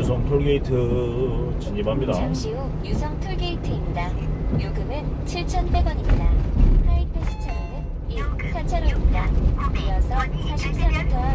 유성 톨게이트 진입합니다. 잠시 후 유성 톨게이트입니다. 요금은 7,100원입니다. 하이패스 차로는 1, 4차로입니다. 이어서 44m